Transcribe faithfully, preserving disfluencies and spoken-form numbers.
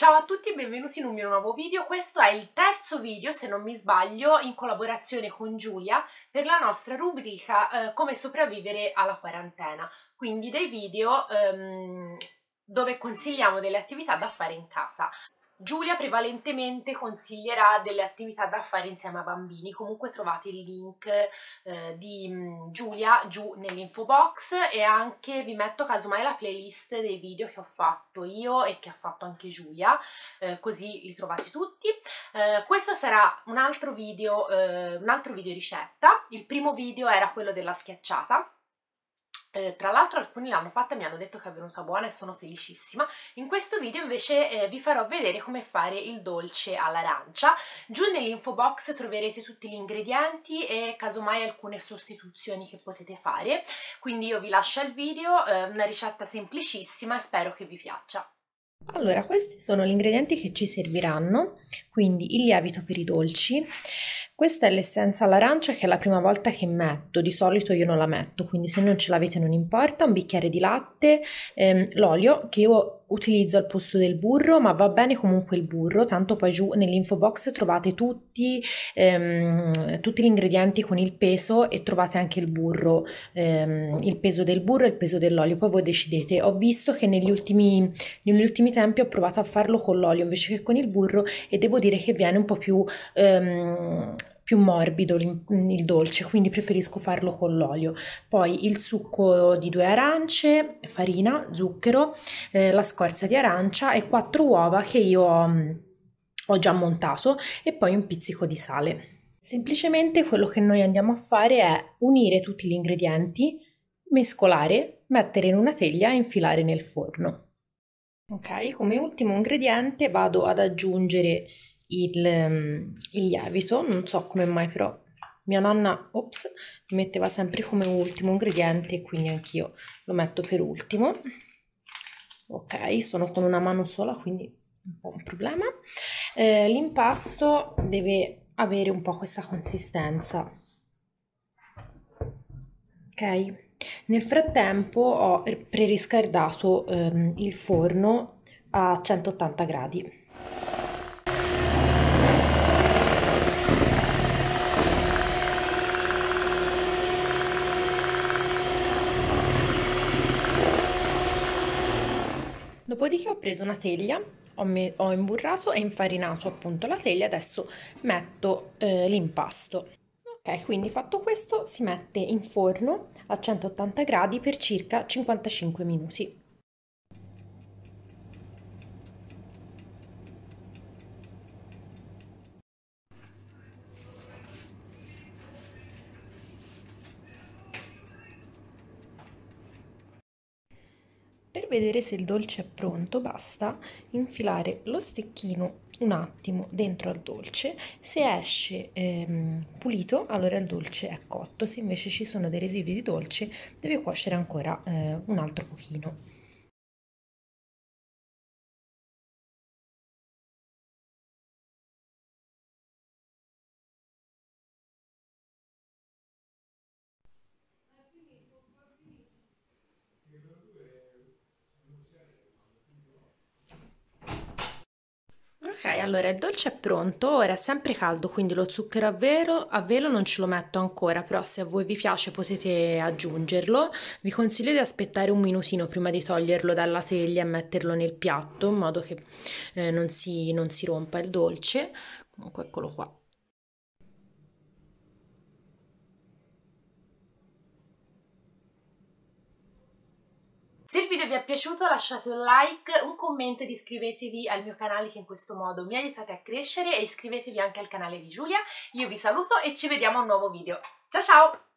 Ciao a tutti e benvenuti in un mio nuovo video. Questo è il terzo video, se non mi sbaglio, in collaborazione con Giulia per la nostra rubrica eh, Come sopravvivere alla quarantena, quindi dei video ehm, dove consigliamo delle attività da fare in casa. Giulia prevalentemente consiglierà delle attività da fare insieme a bambini. Comunque trovate il link eh, di mh, Giulia giù nell'info box, e anche vi metto casomai la playlist dei video che ho fatto io e che ha fatto anche Giulia, eh, così li trovate tutti. Eh, questo sarà un altro video, eh, un altro video ricetta. Il primo video era quello della schiacciata. Eh, tra l'altro alcuni l'hanno fatta e mi hanno detto che è venuta buona e sono felicissima. In questo video invece eh, vi farò vedere come fare il dolce all'arancia. Giù nell'info box troverete tutti gli ingredienti e casomai alcune sostituzioni che potete fare. Quindi io vi lascio il video, eh, una ricetta semplicissima, spero che vi piaccia. Allora, questi sono gli ingredienti che ci serviranno, quindi il lievito per i dolci. Questa è l'essenza all'arancia, che è la prima volta che metto, di solito io non la metto, quindi se non ce l'avete non importa. Un bicchiere di latte, ehm, l'olio che io utilizzo al posto del burro, ma va bene comunque il burro, tanto poi giù nell'info box trovate tutti, ehm, tutti gli ingredienti con il peso, e trovate anche il burro, ehm, il peso del burro e il peso dell'olio, poi voi decidete. Ho visto che negli ultimi, negli ultimi tempi ho provato a farlo con l'olio invece che con il burro, e devo dire che viene un po' più... ehm, più morbido il dolce, quindi preferisco farlo con l'olio. Poi il succo di due arance, farina, zucchero, eh, la scorza di arancia e quattro uova che io ho, ho già montato, e poi un pizzico di sale. Semplicemente quello che noi andiamo a fare è unire tutti gli ingredienti, mescolare, mettere in una teglia e infilare nel forno. Ok, come ultimo ingrediente vado ad aggiungere il, um, il lievito. Non so come mai, però mia nonna, ops, mi metteva sempre come ultimo ingrediente, quindi anch'io lo metto per ultimo. Ok, sono con una mano sola, quindi un po' un problema. Eh, l'impasto deve avere un po' questa consistenza. Ok, nel frattempo ho preriscaldato ehm, il forno a centottanta gradi. Dopodiché ho preso una teglia, ho, me- ho imburrato e infarinato appunto la teglia, adesso metto eh, l'impasto. Ok, quindi fatto questo si mette in forno a centottanta gradi per circa cinquantacinque minuti. Per vedere se il dolce è pronto basta infilare lo stecchino un attimo dentro al dolce. Se esce ehm, pulito, allora il dolce è cotto. Se invece ci sono dei residui di dolce, deve cuocere ancora eh, un altro pochino. Ok, allora il dolce è pronto, ora è sempre caldo, quindi lo zucchero a velo, a velo non ce lo metto ancora, però se a voi vi piace potete aggiungerlo. Vi consiglio di aspettare un minutino prima di toglierlo dalla teglia e metterlo nel piatto, in modo che eh, non si, non si rompa il dolce. Comunque eccolo qua. Se il video vi è piaciuto lasciate un like, un commento ed iscrivetevi al mio canale, che in questo modo mi aiutate a crescere, e iscrivetevi anche al canale di Giulia. Io vi saluto e ci vediamo a un nuovo video. Ciao ciao!